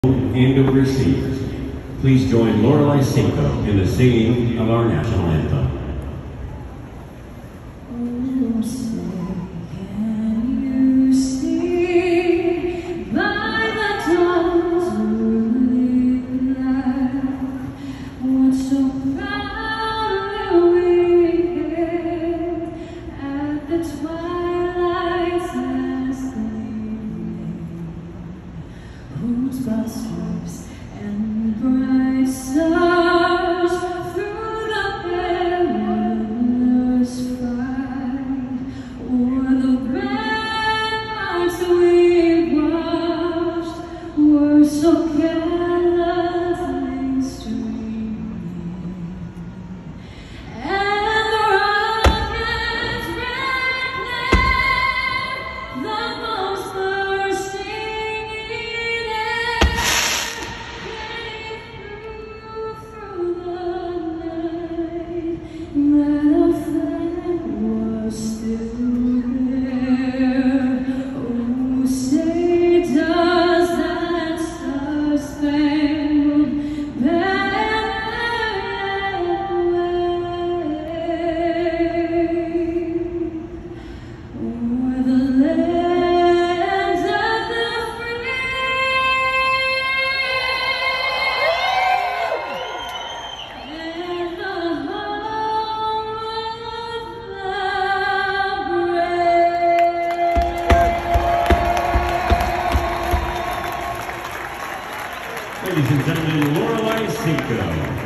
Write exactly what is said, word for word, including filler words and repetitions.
and overseas. Please join Lorelei Cinco in the singing of our national anthem. Stars and bright stars through the perilous fight, o'er the ramparts we watched were so gallantly streaming, and the rockets ran there, the most bursting Ladies and gentlemen, Lorelei Cinco.